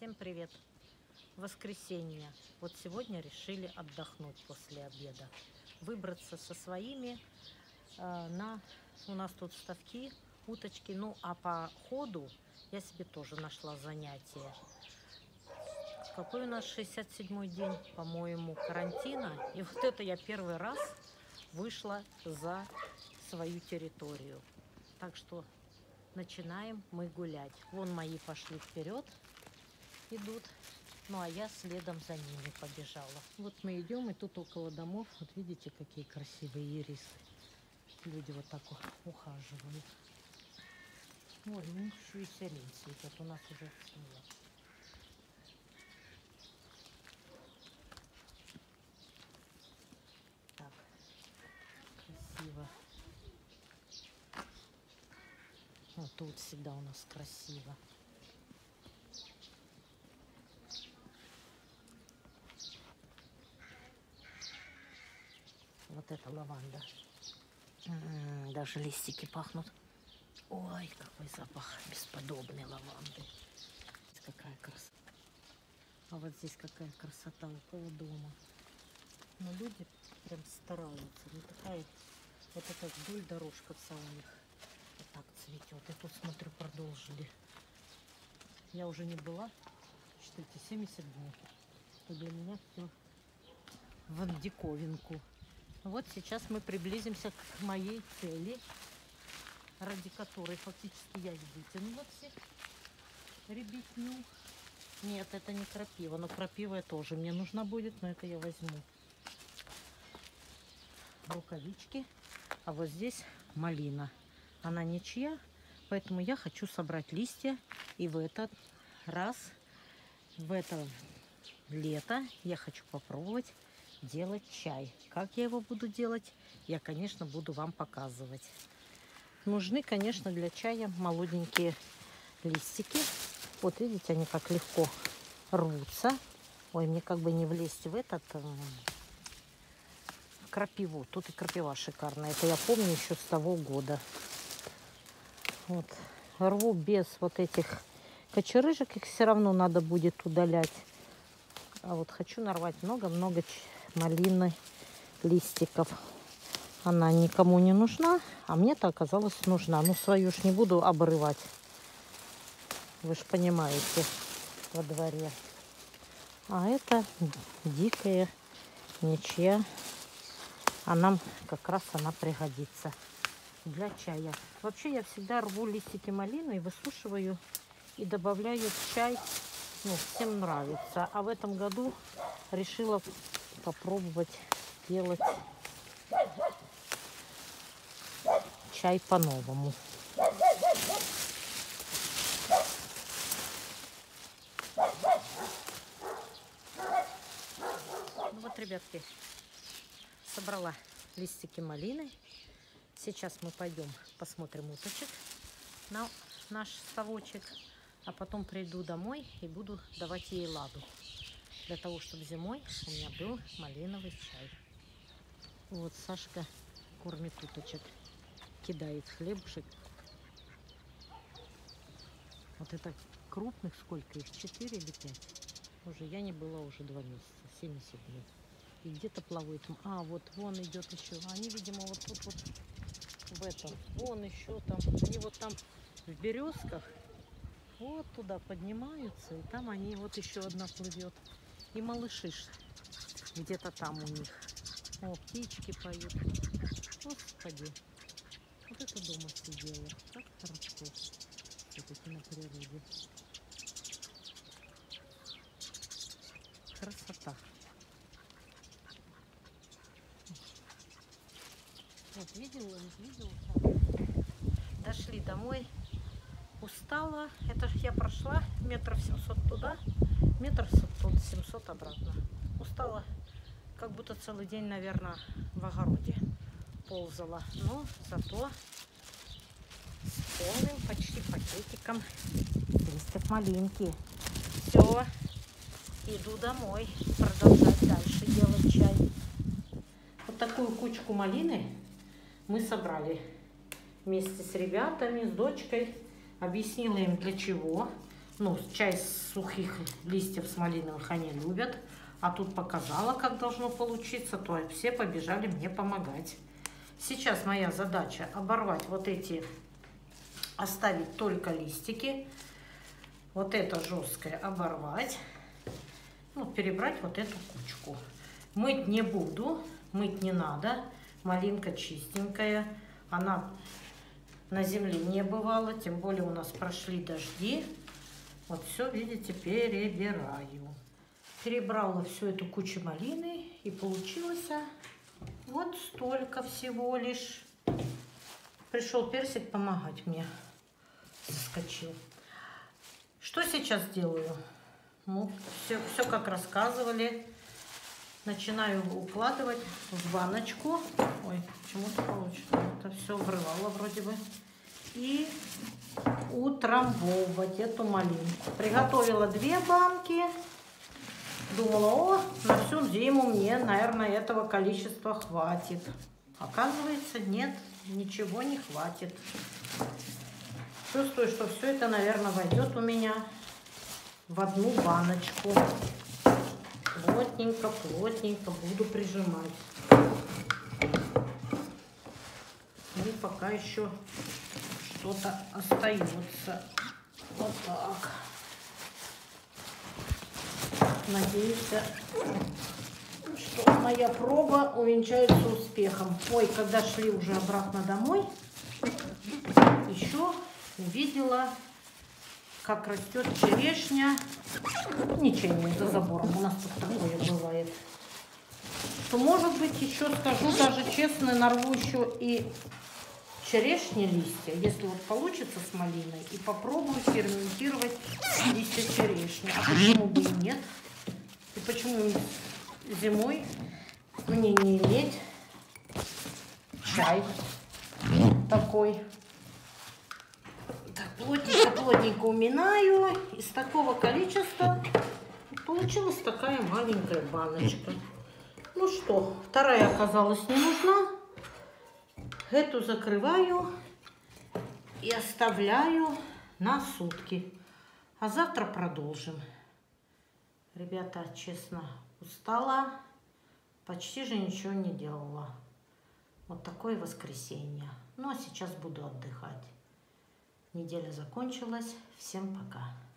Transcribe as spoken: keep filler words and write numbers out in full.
Всем привет! Воскресенье. Вот сегодня решили отдохнуть после обеда. Выбраться со своими э, на... У нас тут ставки, уточки. Ну, а по ходу я себе тоже нашла занятие. Какой у нас шестьдесят седьмой день, по-моему, карантина. И вот это я первый раз вышла за свою территорию. Так что начинаем мы гулять. Вон мои пошли вперед, идут. Ну, а я следом за ними побежала. Вот мы идем, и тут около домов, вот видите, какие красивые ирисы. Люди вот так ухаживают. Ой, у них еще и сирень цветет, у нас уже нет. Так, красиво. Вот тут всегда у нас красиво. Вот это лаванда. М-м, даже листики пахнут. Ой, какой запах бесподобный лаванды. Какая красота. А вот здесь какая красота около дома. Но люди прям стараются. Ну такая вот эта вдоль дорожка вся у них вот так цветет. И тут, смотрю, продолжили. Я уже не была, считайте, семьдесят дней. И для меня все в диковинку. Вот сейчас мы приблизимся к моей цели, ради которой фактически я вытянула всех ребятню. Нет, это не крапива, но крапива тоже мне нужна будет, но это я возьму. Рукавички. А вот здесь малина. Она ничья, поэтому я хочу собрать листья. И в этот раз, в это лето я хочу попробовать делать чай. Как я его буду делать, я, конечно, буду вам показывать. Нужны, конечно, для чая молоденькие листики. Вот видите, они как легко рвутся. Ой, мне как бы не влезть в этот э, крапиву. Тут и крапива шикарная. Это я помню еще с того года. Вот. Рву без вот этих кочерыжек. Их все равно надо будет удалять. А вот хочу нарвать много-много малины, листиков. Она никому не нужна, а мне-то оказалось нужна. Ну, свою ж не буду обрывать. Вы же понимаете, во дворе. А это дикая, ничья. А нам как раз она пригодится для чая. Вообще я всегда рву листики малины и высушиваю и добавляю в чай. Ну, всем нравится. А в этом году решила попробовать делать чай по-новому. Ну вот, ребятки, собрала листики малины. Сейчас мы пойдем посмотрим уточек на наш ставочек. А потом приду домой и буду давать ей ладу. Для того, чтобы зимой у меня был малиновый чай. Вот Сашка кормит уточек. Кидает хлебушек. Вот это крупных сколько их? Четыре или пять? Уже я не была уже два месяца. семьдесят дней. И где-то плавают. А, вот вон идет еще. Они, видимо, вот тут вот в этом. Вон еще там. Они вот там в березках. Вот туда поднимаются, и там они, вот еще одна плывет. И малыши где-то там у них. О, птички поют. Господи, вот это дома сидела. Как хорошо все-таки на природе. Красота. Вот видела, видела. Дошли домой. Устала. Это ж я прошла метров семьсот туда, метров семьсот обратно. Устала, как будто целый день, наверное, в огороде ползала. Но зато с полным почти пакетиком листьев малинки. Все, иду домой продолжать дальше делать чай. Вот такую кучку малины мы собрали вместе с ребятами, с дочкой. Объяснила им для чего. Ну, чай с сухих листьев с малиновых они любят. А тут показала, как должно получиться, то все побежали мне помогать. Сейчас моя задача оборвать вот эти, оставить только листики. Вот это жесткое оборвать. Ну, перебрать вот эту кучку. Мыть не буду, мыть не надо. Малинка чистенькая. Она на земле не бывала, тем более у нас прошли дожди. Вот все, видите, перебираю. Перебрала всю эту кучу малины, и получилось вот столько всего лишь. Пришел персик помогать мне. Заскочил. Что сейчас делаю? Ну, все, все как рассказывали. Начинаю укладывать в баночку. Ой, почему-то получится. Это все врывало вроде бы. И утрамбовывать эту малинку. Приготовила две банки. Думала, о, на всю зиму мне, наверное, этого количества хватит. Оказывается, нет, ничего не хватит. Чувствую, что все это, наверное, войдет у меня в одну баночку. Плотненько, плотненько буду прижимать. И пока еще что-то остается. Вот так. Надеюсь, что моя проба увенчается успехом. Ой, когда шли уже обратно домой, еще увидела, как растет черешня. Ничего не за забором, у нас тут такое бывает. То, может быть, еще скажу даже честно, нарву еще и черешни листья, если вот получится с малиной, и попробую ферментировать листья черешни. А почему бы и нет? И почему зимой мне не иметь чай такой? Так, плотненько-плотненько уминаю. Из такого количества получилась такая маленькая баночка. Ну что, вторая оказалась не нужна. Эту закрываю и оставляю на сутки. А завтра продолжим. Ребята, честно, устала. Почти же ничего не делала. Вот такое воскресенье. Ну а сейчас буду отдыхать. Неделя закончилась. Всем пока.